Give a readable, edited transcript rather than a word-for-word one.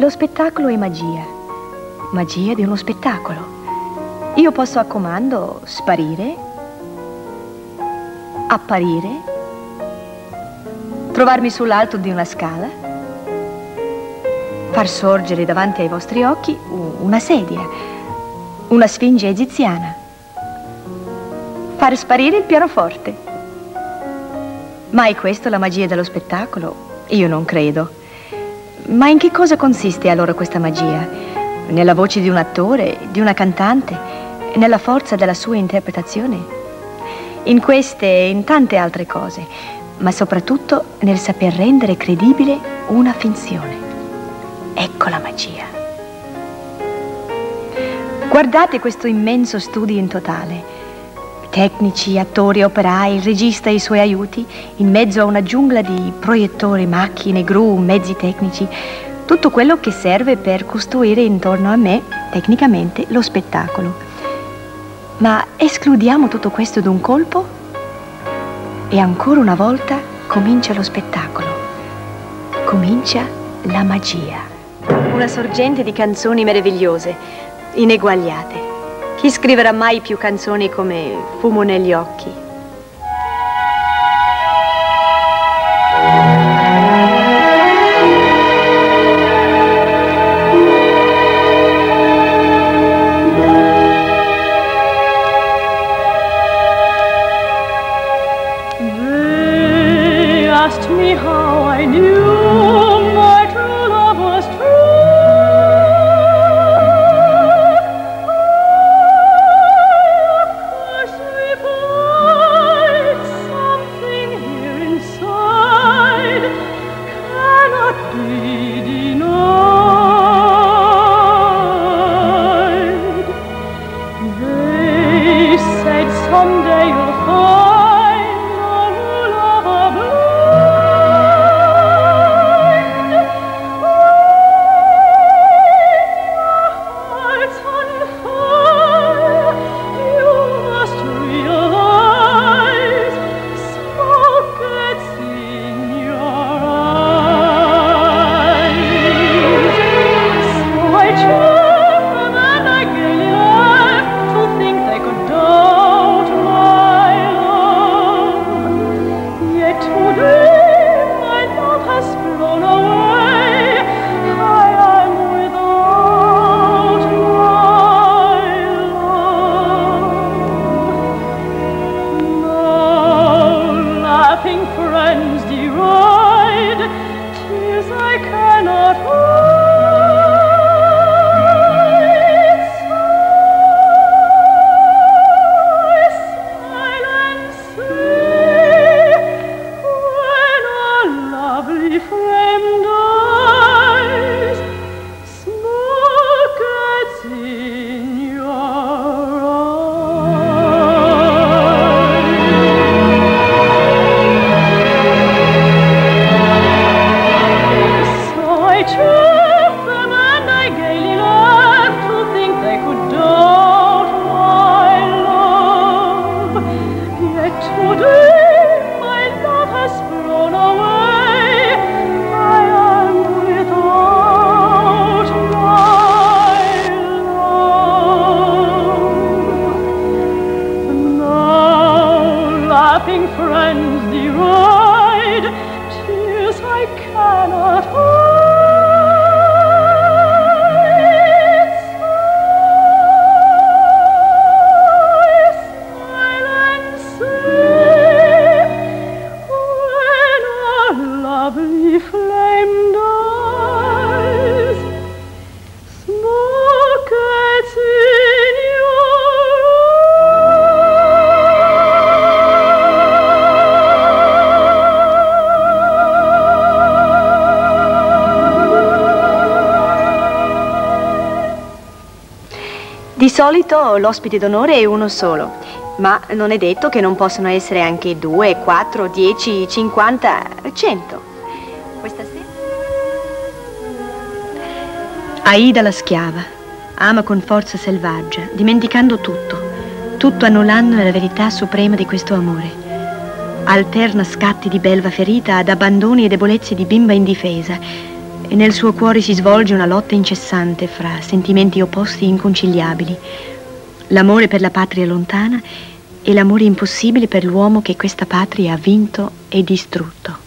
Lo spettacolo è magia. Magia di uno spettacolo. Io posso a comando sparire, apparire, trovarmi sull'alto di una scala, far sorgere davanti ai vostri occhi una sedia, una sfinge egiziana, far sparire il pianoforte. Ma è questa la magia dello spettacolo? Io non credo. Ma in che cosa consiste allora questa magia? Nella voce di un attore, di una cantante, nella forza della sua interpretazione? In queste e in tante altre cose, ma soprattutto nel saper rendere credibile una finzione. Ecco la magia. Guardate questo immenso studio in totale. Tecnici, attori, operai, il regista e i suoi aiuti, in mezzo a una giungla di proiettori, macchine, gru, mezzi tecnici, tutto quello che serve per costruire intorno a me, tecnicamente, lo spettacolo. Ma escludiamo tutto questo d'un colpo e ancora una volta comincia lo spettacolo. Comincia la magia. Una sorgente di canzoni meravigliose, ineguagliate. Chi scriverà mai più canzoni come Fumo negli occhi? They asked me how I knew my true love was true. Someday you'll find a new lover blind. Your heart's on fire, you must realize smoke gets in your eyes. So I cheered them and I gaily laughed to think they could doubt my love. Yet today my love has flown away. I am without my love. Now laughing friends deride tears I cannot hide. Friends deride tears I cannot hide. Sigh, silent sea, when our lovely flame dies, smoke gets in your Di solito l'ospite d'onore è uno solo, ma non è detto che non possano essere anche 2, 4, 10, 50, 100. Questa sera Aida la schiava ama con forza selvaggia, dimenticando tutto annullando la verità suprema di questo amore. Alterna scatti di belva ferita ad abbandoni e debolezze di bimba indifesa, e nel suo cuore si svolge una lotta incessante fra sentimenti opposti e inconciliabili, l'amore per la patria lontana e l'amore impossibile per l'uomo che questa patria ha vinto e distrutto.